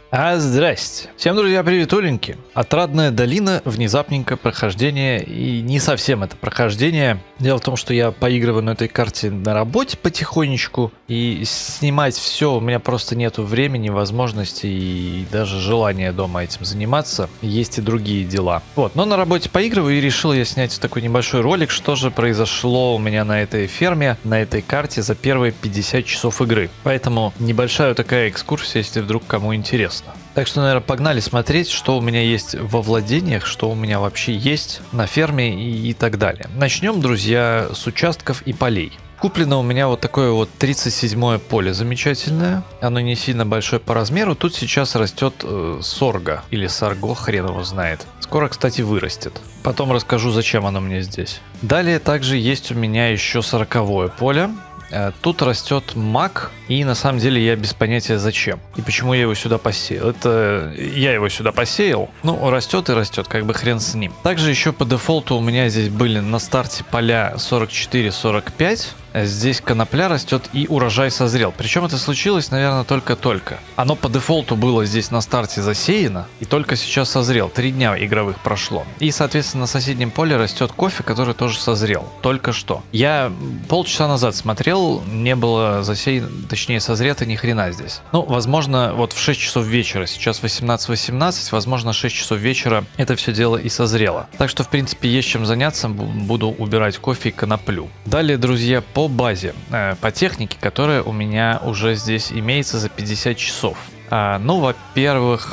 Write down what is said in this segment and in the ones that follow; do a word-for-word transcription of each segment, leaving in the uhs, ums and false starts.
А здрасте. Всем, друзья, приветуленьки. Отрадная долина, внезапненько прохождение, и не совсем это прохождение. Дело в том, что я поигрываю на этой карте на работе потихонечку, и снимать все у меня просто нету времени, возможности и даже желания дома этим заниматься. Есть и другие дела. Вот, но на работе поигрываю, и решил я снять такой небольшой ролик, что же произошло у меня на этой ферме, на этой карте за первые пятьдесят часов игры. Поэтому небольшая такая экскурсия, если вдруг кому интересно. Так что, наверное, погнали смотреть, что у меня есть во владениях, что у меня вообще есть на ферме и, и так далее. Начнем, друзья, с участков и полей. Куплено у меня вот такое вот тридцать седьмое поле замечательное. Оно не сильно большое по размеру. Тут сейчас растет э, сорго или сорго, хрен его знает. Скоро, кстати, вырастет. Потом расскажу, зачем оно мне здесь. Далее также есть у меня еще сороковое поле. Тут растет мак, и на самом деле я без понятия зачем и почему я его сюда посеял. Это я его сюда посеял, ну растет и растет, как бы хрен с ним. Также еще по дефолту у меня здесь были на старте поля сорок четыре сорок пять. Здесь конопля растет и урожай созрел. Причем это случилось, наверное, только-только. Оно по дефолту было здесь на старте засеяно и только сейчас созрел. Три дня игровых прошло. И, соответственно, на соседнем поле растет кофе, который тоже созрел. Только что. Я полчаса назад смотрел, не было засеяно, точнее созрето ни хрена здесь. Ну, возможно, вот в шесть часов вечера, сейчас восемнадцать восемнадцать, возможно, шесть часов вечера это все дело и созрело. Так что, в принципе, есть чем заняться, буду убирать кофе и коноплю. Далее, друзья, по По базе, по технике, которая у меня уже здесь имеется за пятьдесят часов. Ну, во-первых,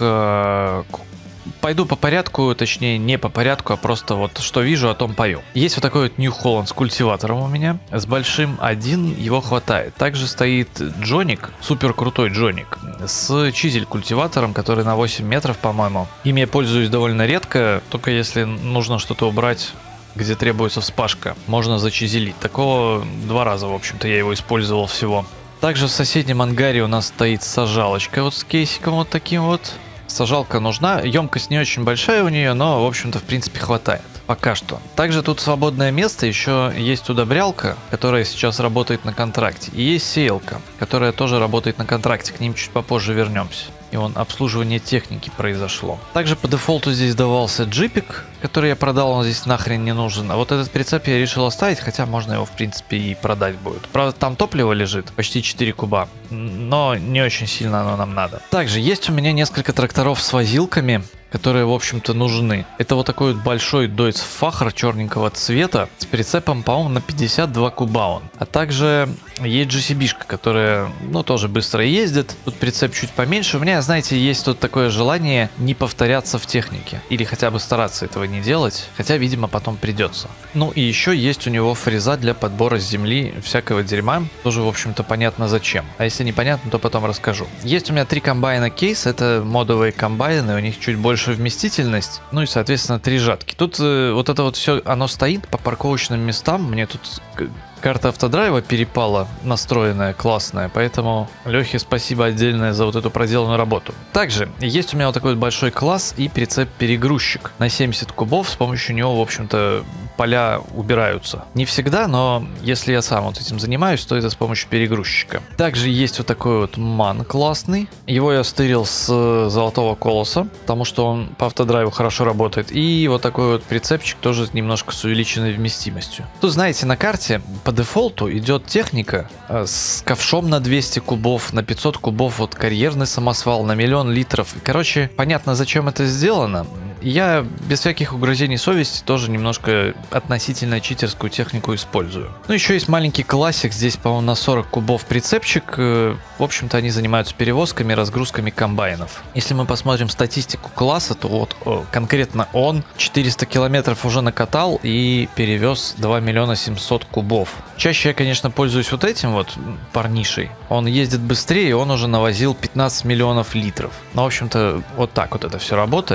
пойду по порядку, точнее не по порядку, а просто вот что вижу, о том пою. Есть вот такой вот New Holland с культиватором у меня, с большим один, его хватает. Также стоит Джоник, супер крутой Джоник, с чизель культиватором, который на восемь метров, по-моему. Им я пользуюсь довольно редко, только если нужно что-то убрать, где требуется вспашка, можно зачизелить. Такого два раза, в общем-то, я его использовал всего. Также в соседнем ангаре у нас стоит сажалочка вот с кейсиком вот таким вот. Сажалка нужна, емкость не очень большая у нее, но, в общем-то, в принципе, хватает. Пока что. Также тут свободное место, еще есть удобрялка, которая сейчас работает на контракте. И есть сеялка, которая тоже работает на контракте, к ним чуть попозже вернемся. И вон обслуживание техники произошло. Также по дефолту здесь давался джипик, который я продал, он здесь нахрен не нужен. А вот этот прицеп я решил оставить, хотя можно его в принципе и продать будет. Правда, там топливо лежит, почти четыре куба, но не очень сильно оно нам надо. Также есть у меня несколько тракторов с возилками, которые, в общем-то, нужны. Это вот такой вот большой Deutz Facher черненького цвета с прицепом, по-моему, на пятьдесят два куба он. А также есть джи си би-шка, которая, ну, тоже быстро ездит. Тут прицеп чуть поменьше. У меня, знаете, есть тут такое желание не повторяться в технике. Или хотя бы стараться этого не делать. Хотя, видимо, потом придется. Ну, и еще есть у него фреза для подбора с земли всякого дерьма. Тоже, в общем-то, понятно зачем. А если непонятно, то потом расскажу. Есть у меня три комбайна кейс. Это модовые комбайны. У них чуть больше вместительность, ну и, соответственно, три жатки. Тут э, вот это вот все, оно стоит по парковочным местам. Мне тут карта автодрайва перепала, настроенная, классная, поэтому Лехе спасибо отдельное за вот эту проделанную работу. Также есть у меня вот такой вот большой класс и прицеп-перегрузчик на семьдесят кубов. С помощью него, в общем-то, поля убираются. Не всегда, но если я сам вот этим занимаюсь, то это с помощью перегрузчика. Также есть вот такой вот ман классный. Его я стырил с золотого колоса, потому что он по автодрайву хорошо работает. И вот такой вот прицепчик тоже немножко с увеличенной вместимостью. Тут, знаете, на карте по дефолту идет техника с ковшом на двести кубов, на пятьсот кубов, вот карьерный самосвал, на миллион литров. Короче, понятно, зачем это сделано. Я без всяких угрызений совести тоже немножко относительно читерскую технику использую. Ну, еще есть маленький классик, здесь, по-моему, на сорок кубов прицепчик. В общем-то, они занимаются перевозками, разгрузками комбайнов. Если мы посмотрим статистику класса, то вот конкретно он четыреста километров уже накатал и перевез два миллиона семьсот кубов. Чаще я, конечно, пользуюсь вот этим вот парнишей. Он ездит быстрее, он уже навозил пятнадцать миллионов литров. Ну, в общем-то, вот так вот это все работает.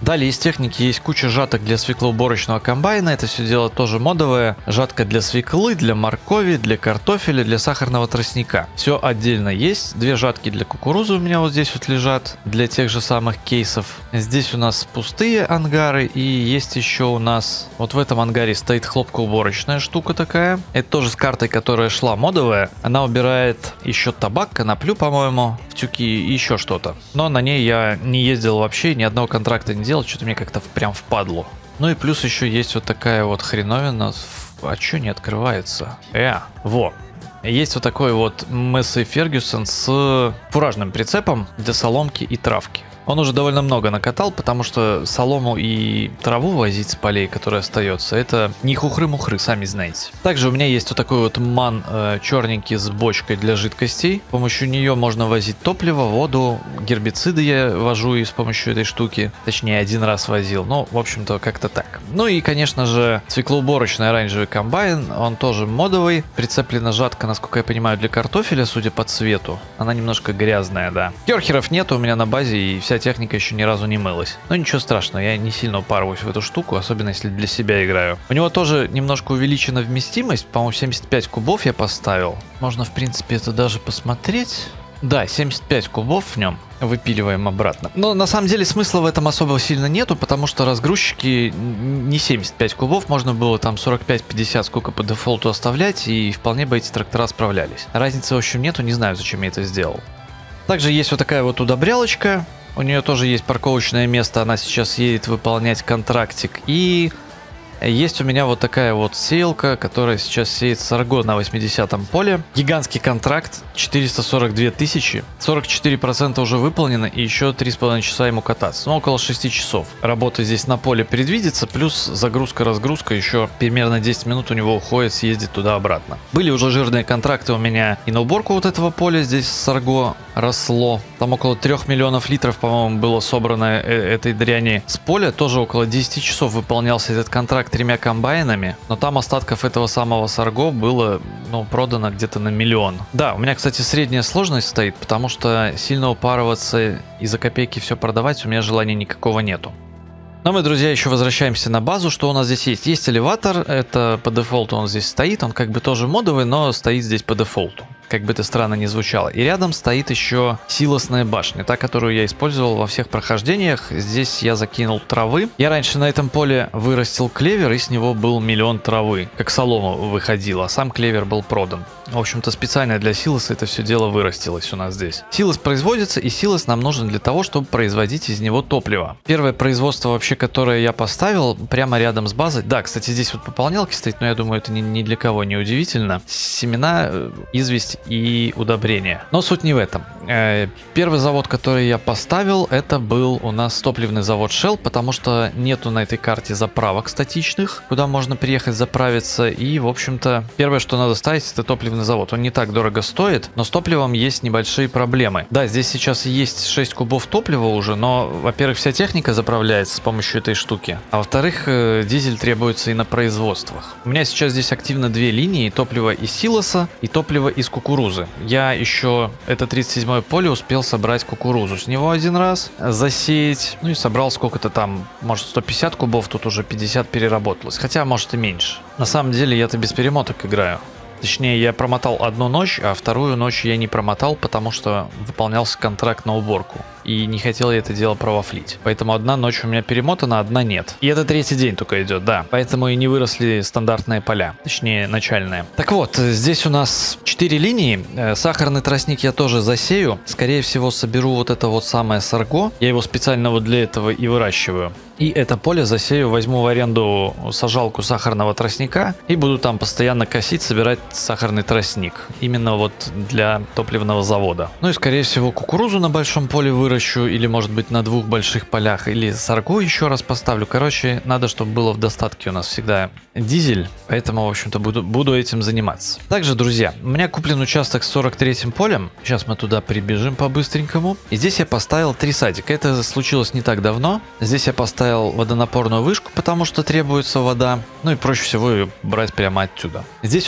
Далее из техники есть куча жаток для свеклоуборочного комбайна. Это все дело тоже модовое. Жатка для свеклы, для моркови, для картофеля, для сахарного тростника. Все отдельно есть. Две жатки для кукурузы у меня вот здесь вот лежат. Для тех же самых кейсов. Здесь у нас пустые ангары. И есть еще у нас... Вот в этом ангаре стоит хлопкоуборочная штука такая. Это тоже с картой, которая шла модовая. Она убирает еще табак, коноплю, по-моему, в тюки и еще что-то. Но на ней я не ездил вообще, ни одного контракта не делал. Что-то мне как-то прям впадло. Ну и плюс еще есть вот такая вот хреновина. А что не открывается? Э, во. Есть вот такой вот Massey Ferguson с фуражным прицепом для соломки и травки. Он уже довольно много накатал, потому что солому и траву возить с полей, которая остается, это не хухры-мухры, сами знаете. Также у меня есть вот такой вот ман э, черненький с бочкой для жидкостей. С помощью нее можно возить топливо, воду, гербициды я вожу и с помощью этой штуки. Точнее, один раз возил. Ну, в общем-то, как-то так. Ну и, конечно же, свеклоуборочный оранжевый комбайн. Он тоже модовый. Прицеплена жатка, насколько я понимаю, для картофеля, судя по цвету. Она немножко грязная, да. Керхеров нет у меня на базе, и вся техника еще ни разу не мылась. Но ничего страшного, я не сильно упарываюсь в эту штуку, особенно если для себя играю. У него тоже немножко увеличена вместимость, по-моему, семьдесят пять кубов я поставил. Можно, в принципе, это даже посмотреть. Да, семьдесят пять кубов в нем. Выпиливаем обратно. Но на самом деле смысла в этом особо сильно нету, потому что разгрузчики не семьдесят пять кубов, можно было там сорок пять пятьдесят сколько по дефолту оставлять, и вполне бы эти трактора справлялись. Разницы, в общем, нету, не знаю, зачем я это сделал. Также есть вот такая вот удобрялочка. У нее тоже есть парковочное место, она сейчас едет выполнять контрактик. И есть у меня вот такая вот сеялка, которая сейчас сеет сорго на восьмидесятом поле. Гигантский контракт, четыреста сорок две тысячи. сорок четыре процента уже выполнено, и еще три с половиной часа ему кататься. Ну, около шести часов. Работа здесь на поле предвидится, плюс загрузка-разгрузка, еще примерно десять минут у него уходит съездить туда-обратно. Были уже жирные контракты у меня и на уборку вот этого поля, здесь сорго росло. Там около трех миллионов литров, по-моему, было собрано этой дряни с поля. Тоже около десяти часов выполнялся этот контракт тремя комбайнами, но там остатков этого самого сорго было, ну, продано где-то на миллион. Да, у меня, кстати, средняя сложность стоит, потому что сильно упарываться и за копейки все продавать у меня желания никакого нету. Но мы, друзья, еще возвращаемся на базу. Что у нас здесь есть? Есть элеватор, это по дефолту он здесь стоит, он как бы тоже модовый, но стоит здесь по дефолту. Как бы это странно ни звучало. И рядом стоит еще силосная башня, та, которую я использовал во всех прохождениях. Здесь я закинул травы. Я раньше на этом поле вырастил клевер, и с него был миллион травы. Как солома выходила, а сам клевер был продан. В общем-то, специально для силоса это все дело вырастилось у нас здесь. Силос производится, и силос нам нужен для того, чтобы производить из него топливо. Первое производство вообще, которое я поставил прямо рядом с базой. Да, кстати, здесь вот пополнялки стоит, но я думаю, это ни, ни для кого не удивительно. Семена, известь и удобрения. Но суть не в этом. Первый завод, который я поставил, это был у нас топливный завод Shell, потому что нету на этой карте заправок статичных, куда можно приехать заправиться. И, в общем-то, первое, что надо ставить, это топливный завод. Он не так дорого стоит, но с топливом есть небольшие проблемы. Да, здесь сейчас есть шесть кубов топлива уже, но, во-первых, вся техника заправляется с помощью этой штуки, а во-вторых, дизель требуется и на производствах. У меня сейчас здесь активно две линии: топливо из силоса и топливо из кукурузы. Я еще это тридцать седьмое поле успел собрать кукурузу с него один раз, засеять, ну и собрал сколько-то там, может, сто пятьдесят кубов, тут уже пятьдесят переработалось, хотя может и меньше. На самом деле я-то без перемоток играю. Точнее, я промотал одну ночь, а вторую ночь я не промотал, потому что выполнялся контракт на уборку. И не хотел я это дело провафлить. Поэтому одна ночь у меня перемотана, одна нет. И это третий день только идет, да. Поэтому и не выросли стандартные поля. Точнее, начальные. Так вот, здесь у нас четыре линии. Сахарный тростник я тоже засею. Скорее всего, соберу вот это вот самое сорго. Я его специально вот для этого и выращиваю. И это поле засею, возьму в аренду сажалку сахарного тростника и буду там постоянно косить, собирать сахарный тростник. Именно вот для топливного завода. Ну и скорее всего кукурузу на большом поле выращу, или может быть на двух больших полях, или сорго еще раз поставлю. Короче, надо, чтобы было в достатке у нас всегда дизель, поэтому, в общем-то, буду, буду этим заниматься. Также, друзья, у меня куплен участок с сорок третьим полем. Сейчас мы туда прибежим по-быстренькому. И здесь я поставил три садика. Это случилось не так давно. Здесь я поставил водонапорную вышку, потому что требуется вода. Ну и проще всего ее брать прямо отсюда. Здесь у нас растут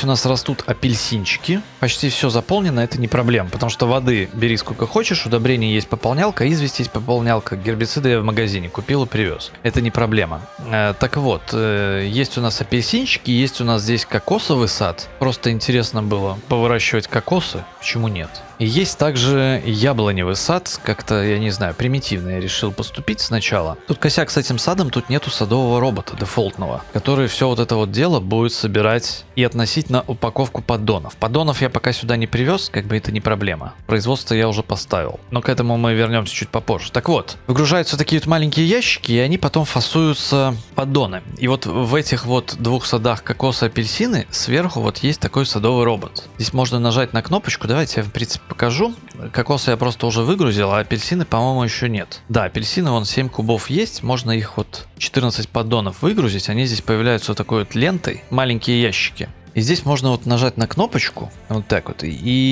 растут апельсинчики. Почти все заполнено, это не проблема, потому что воды бери сколько хочешь, удобрений есть пополнялка, известь есть пополнялка, гербициды я в магазине купил и привез. Это не проблема. Э, так вот, э, есть у нас апельсинчики, есть у нас здесь кокосовый сад. Просто интересно было повыращивать кокосы, почему нет? И есть также яблоневый сад, как-то, я не знаю, примитивно я решил поступить сначала. Тут косяк с этим садом, тут нету садового робота дефолтного, который все вот это вот дело будет собирать и относить на упаковку поддонов. Поддонов я пока сюда не привез, как бы это не проблема. Производство я уже поставил, но к этому мы вернемся чуть попозже. Так вот, выгружаются такие вот маленькие ящики, и они потом фасуются поддоны. И вот в этих вот двух садах кокоса и апельсины сверху вот есть такой садовый робот. Здесь можно нажать на кнопочку, давайте я в принципе покажу. Кокосы я просто уже выгрузил, а апельсины, по-моему, еще нет. Да, апельсины, вон семь кубов есть, можно их вот четырнадцать поддонов выгрузить, они здесь появляются вот такой вот лентой, маленькие ящики. И здесь можно вот нажать на кнопочку, вот так вот,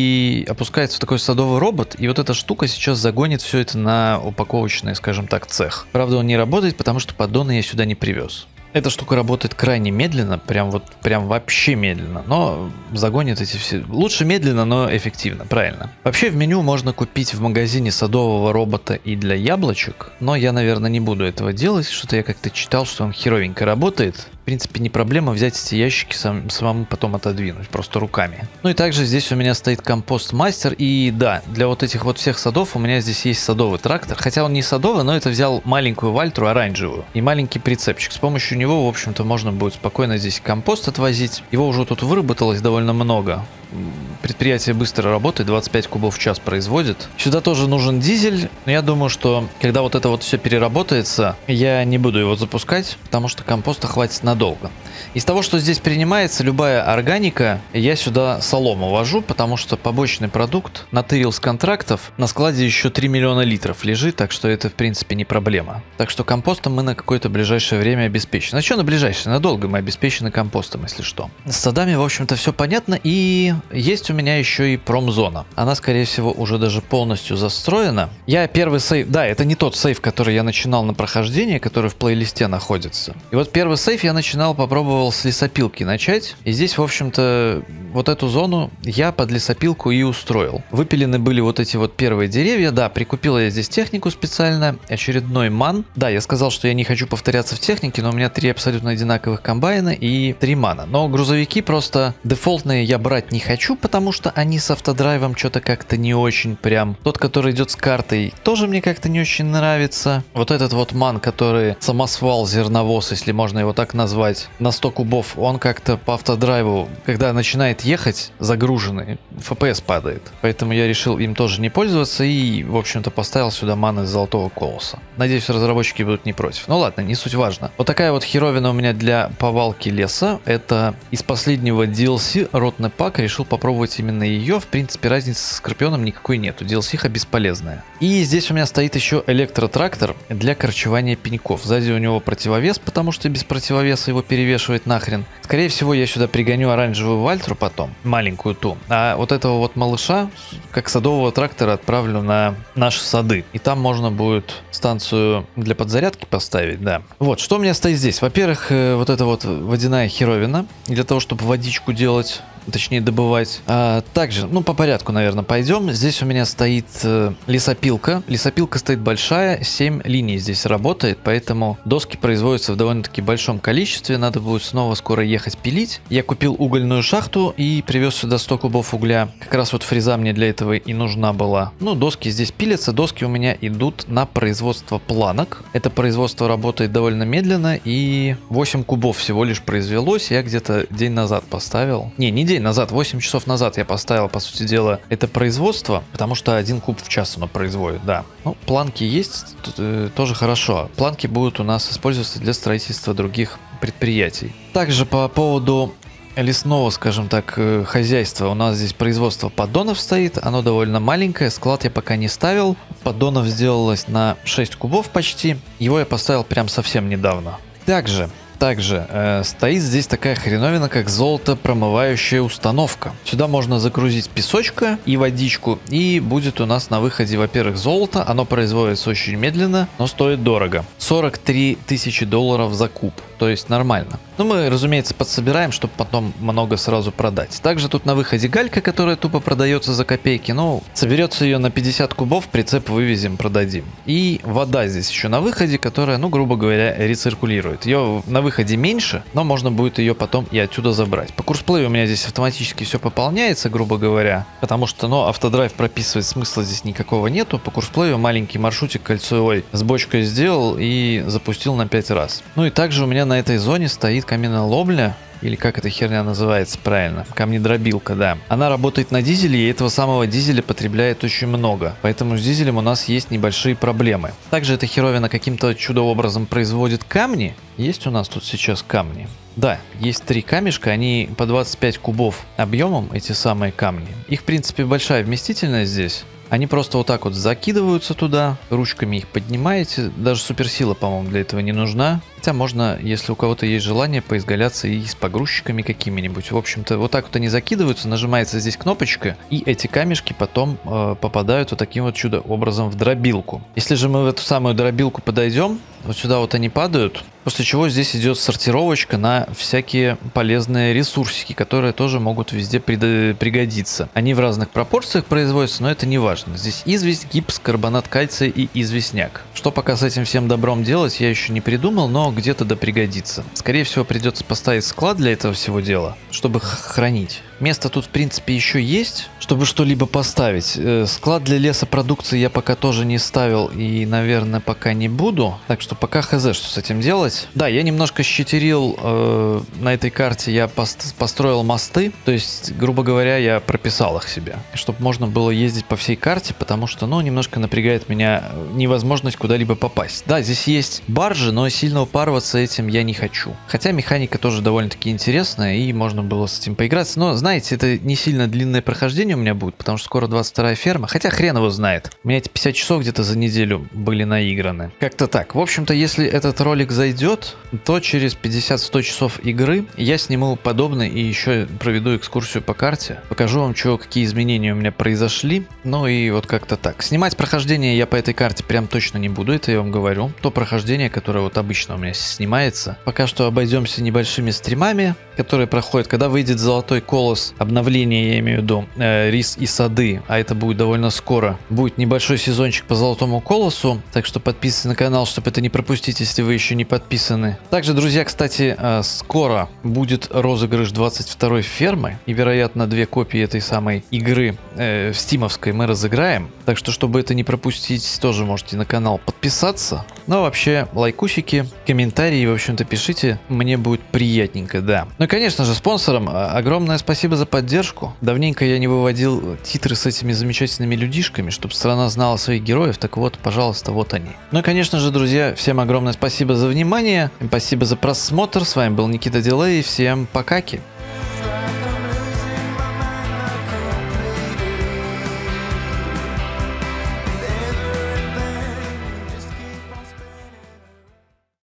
и опускается такой садовый робот, и вот эта штука сейчас загонит все это на упаковочный, скажем так, цех. Правда, он не работает, потому что поддоны я сюда не привез. Эта штука работает крайне медленно, прям вот, прям вообще медленно, но загонит эти все... Лучше медленно, но эффективно, правильно. Вообще в меню можно купить в магазине садового робота и для яблочек, но я, наверное, не буду этого делать, что-то я как-то читал, что он херовенько работает. В принципе, не проблема взять эти ящики сам, самому потом отодвинуть, просто руками. Ну и также здесь у меня стоит компост-мастер, и да, для вот этих вот всех садов у меня здесь есть садовый трактор, хотя он не садовый, но это взял маленькую вальтру оранжевую и маленький прицепчик. С помощью него, в общем-то, можно будет спокойно здесь компост отвозить. Его уже тут выработалось довольно много. Предприятие быстро работает, двадцать пять кубов в час производит. Сюда тоже нужен дизель, но я думаю, что когда вот это вот все переработается, я не буду его запускать, потому что компоста хватит надолго. Из того, что здесь принимается, любая органика, я сюда солому вожу, потому что побочный продукт натырил с контрактов, на складе еще три миллиона литров лежит, так что это в принципе не проблема. Так что компостом мы на какое-то ближайшее время обеспечены. А что на ближайшее? Надолго мы обеспечены компостом, если что. С садами, в общем-то, все понятно, и есть у меня еще и промзона. Она, скорее всего, уже даже полностью застроена. Я первый сейф... Да, это не тот сейф, который я начинал на прохождение, который в плейлисте находится. И вот первый сейф я начинал, попробовал с лесопилки начать. И здесь, в общем-то, вот эту зону я под лесопилку и устроил. Выпилены были вот эти вот первые деревья. Да, прикупил я здесь технику специально. Очередной ман. Да, я сказал, что я не хочу повторяться в технике, но у меня три абсолютно одинаковых комбайна и три мана. Но грузовики просто дефолтные я брать не хочу, потому что они с автодрайвом что-то как-то не очень прям. Тот, который идет с картой, тоже мне как-то не очень нравится. Вот этот вот ман, который самосвал, зерновоз, если можно его так назвать, на сто кубов, он как-то по автодрайву, когда начинает ехать загруженный, эф пи эс падает. Поэтому я решил им тоже не пользоваться и, в общем-то, поставил сюда ман из золотого колоса. Надеюсь, разработчики будут не против. Ну ладно, не суть важно. Вот такая вот херовина у меня для повалки леса. Это из последнего ди эл си ротный пак. Решил попробовать именно ее. В принципе, разницы с Скорпионом никакой нету. ди эл си-ха бесполезная. И здесь у меня стоит еще электротрактор для корчевания пеньков. Сзади у него противовес, потому что без противовеса его перевешивать нахрен. Скорее всего, я сюда пригоню оранжевую вальтру потом, маленькую ту. А вот этого вот малыша, как садового трактора, отправлю на наши сады. И там можно будет станцию для подзарядки поставить, да. Вот, что у меня стоит здесь? Во-первых, вот эта вот водяная херовина, для того, чтобы водичку делать. Точнее добывать. А, также, ну по порядку, наверное, пойдем. Здесь у меня стоит э, лесопилка. Лесопилка стоит большая, семь линий здесь работает, поэтому доски производятся в довольно-таки большом количестве. Надо будет снова скоро ехать пилить. Я купил угольную шахту и привез сюда сто кубов угля. Как раз вот фреза мне для этого и нужна была. Ну, доски здесь пилятся. Доски у меня идут на производство планок. Это производство работает довольно медленно, и восемь кубов всего лишь произвелось. Я где-то день назад поставил. Не, не день назад, восемь часов назад я поставил, по сути дела, это производство, потому что один куб в час оно производит, да. Ну, планки есть, тут, э, тоже хорошо. Планки будут у нас использоваться для строительства других предприятий. Также по поводу лесного, скажем так, хозяйства. У нас здесь производство поддонов стоит. Оно довольно маленькое. Склад я пока не ставил. Поддонов сделалось на шесть кубов почти. Его я поставил прям совсем недавно. Также Также э, стоит здесь такая хреновина, как золотопромывающая установка. Сюда можно загрузить песочка и водичку, и будет у нас на выходе, во-первых, золото. Оно производится очень медленно, но стоит дорого. сорок три тысячи долларов за куб, то есть нормально. Но мы, разумеется, подсобираем, чтобы потом много сразу продать. Также тут на выходе галька, которая тупо продается за копейки. Ну, соберется ее на пятьдесят кубов, прицеп вывезем, продадим. И вода здесь еще на выходе, которая, ну, грубо говоря, рециркулирует. Ее на выходе меньше, но можно будет ее потом и отсюда забрать. По курсплею у меня здесь автоматически все пополняется, грубо говоря, потому что, ну, автодрайв прописывать смысла здесь никакого нету. По курсплею маленький маршрутик кольцевой с бочкой сделал и запустил на пять раз. Ну и также у меня на этой зоне стоит каменоломня, или как эта херня называется правильно, камнедробилка, да. Она работает на дизеле, и этого самого дизеля потребляет очень много, поэтому с дизелем у нас есть небольшие проблемы. Также эта херовина каким-то чудо-образом производит камни. Есть у нас тут сейчас камни? Да, есть три камешка, они по двадцать пять кубов объемом, эти самые камни. Их, в принципе, большая вместительность здесь. Они просто вот так вот закидываются туда, ручками их поднимаете. Даже суперсила, по-моему, для этого не нужна. Хотя можно, если у кого-то есть желание, поизгаляться и с погрузчиками какими-нибудь. В общем-то, вот так вот они закидываются, нажимается здесь кнопочка, и эти камешки потом э, попадают вот таким вот чудо-образом в дробилку. Если же мы в эту самую дробилку подойдем, вот сюда вот они падают, после чего здесь идет сортировочка на всякие полезные ресурсики, которые тоже могут везде пригодиться. Они в разных пропорциях производятся, но это не важно. Здесь известь, гипс, карбонат кальция и известняк. Что пока с этим всем добром делать, я еще не придумал, но где-то да пригодится. Скорее всего, придется поставить склад для этого всего дела, чтобы хранить. Место тут, в принципе, еще есть, чтобы что-либо поставить. Склад для лесопродукции я пока тоже не ставил и, наверное, пока не буду. Так что пока хз, что с этим делать. Да, я немножко щитерил э, на этой карте, я пост построил мосты. То есть, грубо говоря, я прописал их себе, чтобы можно было ездить по всей карте, потому что, ну, немножко напрягает меня невозможность куда-либо попасть. Да, здесь есть баржи, но сильно упарываться этим я не хочу. Хотя механика тоже довольно-таки интересная, и можно было с этим поиграться. Но, знаете, это не сильно длинное прохождение у меня будет, потому что скоро двадцать вторая ферма. Хотя хрен его знает. У меня эти пятьдесят часов где-то за неделю были наиграны. Как-то так. В общем-то, если этот ролик зайдет, то через пятьдесят-сто часов игры я сниму подобный и еще проведу экскурсию по карте. Покажу вам, что, какие изменения у меня произошли. Ну и вот как-то так. Снимать прохождение я по этой карте прям точно не буду, это я вам говорю. То прохождение, которое вот обычно у меня снимается. Пока что обойдемся небольшими стримами, которые проходят, когда выйдет золотой колос, обновление, я имею в виду, э, рис и сады, а это будет довольно скоро. Будет небольшой сезончик по золотому колосу, так что подписывайтесь на канал, чтобы это не пропустить, если вы еще не подписаны. Также, друзья, кстати, э, скоро будет розыгрыш двадцать второй фермы, и, вероятно, две копии этой самой игры э, в стимовской мы разыграем. Так что, чтобы это не пропустить, тоже можете на канал подписаться. Ну, а вообще, лайкусики, комментарии, в общем-то, пишите, мне будет приятненько, да. Ну и, конечно же, спонсорам огромное спасибо за поддержку. Давненько я не выводил титры с этими замечательными людишками, чтобы страна знала своих героев, так вот, пожалуйста, вот они. Ну и, конечно же, друзья, всем огромное спасибо за внимание, спасибо за просмотр, с вами был Никита Дилей, всем покаки.